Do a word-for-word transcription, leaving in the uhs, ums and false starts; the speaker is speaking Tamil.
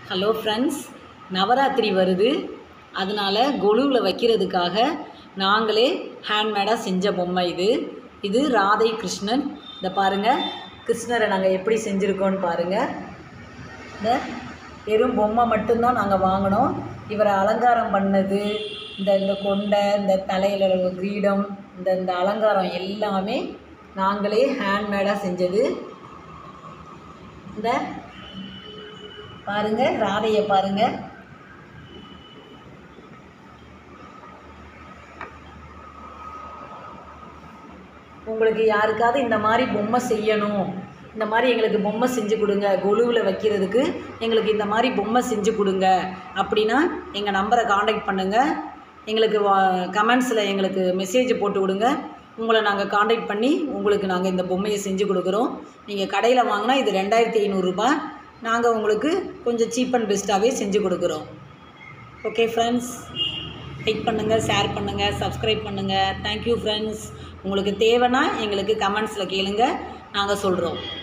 ஹலோ ஃப்ரெண்ட்ஸ், நவராத்திரி வருது. அதனால் கொலுவில் வைக்கிறதுக்காக நாங்களே ஹேண்ட்மேடாக செஞ்ச பொம்மை இது. இது ராதை கிருஷ்ணன். இதை பாருங்கள், கிருஷ்ணரை நாங்கள் எப்படி செஞ்சுருக்கோன்னு பாருங்கள். இந்த வெறும் பொம்மை மட்டும்தான் நாங்கள் வாங்கினோம். இவரை அலங்காரம் பண்ணது, இந்த இந்த கொண்டை, இந்த தலையில் கிரீடம், இந்த இந்த அலங்காரம் எல்லாமே நாங்களே ஹேண்ட்மேடாக செஞ்சது. இந்த பாருங்கள், ராதையை பாருங்கள். உங்களுக்கு யாருக்காவது இந்த மாதிரி பொம்மை செய்யணும், இந்த மாதிரி எங்களுக்கு பொம்மை செஞ்சு கொடுங்க, கொலுவில் வைக்கிறதுக்கு எங்களுக்கு இந்த மாதிரி பொம்மை செஞ்சு கொடுங்க அப்படின்னா எங்கள் நம்பரை காண்டாக்ட் பண்ணுங்கள். எங்களுக்கு கமெண்ட்ஸில் எங்களுக்கு மெசேஜ் போட்டு விடுங்க. உங்களை நாங்கள் காண்டாக்ட் பண்ணி உங்களுக்கு நாங்கள் இந்த பொம்மையை செஞ்சு கொடுக்குறோம். நீங்கள் கடையில் வாங்கினா இது ரெண்டாயிரத்தி ஐநூறுரூபா. நாங்கள் உங்களுக்கு கொஞ்சம் சீப் அண்ட் பெஸ்ட்டாகவே செஞ்சு கொடுக்குறோம். ஓகே ஃப்ரெண்ட்ஸ், லைக் பண்ணுங்கள், ஷேர் பண்ணுங்கள், சப்ஸ்கிரைப் பண்ணுங்கள். Thank you friends. உங்களுக்கு தேவைன்னா எங்களுக்கு கமெண்ட்ஸில் கேளுங்க, நாங்கள் சொல்கிறோம்.